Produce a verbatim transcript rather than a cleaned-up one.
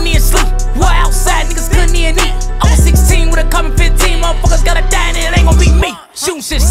even sleep. War outside, niggas couldn't even eat. I was sixteen with a coming fifteen. Motherfuckers gotta die and it ain't gon' be me. Shooting shit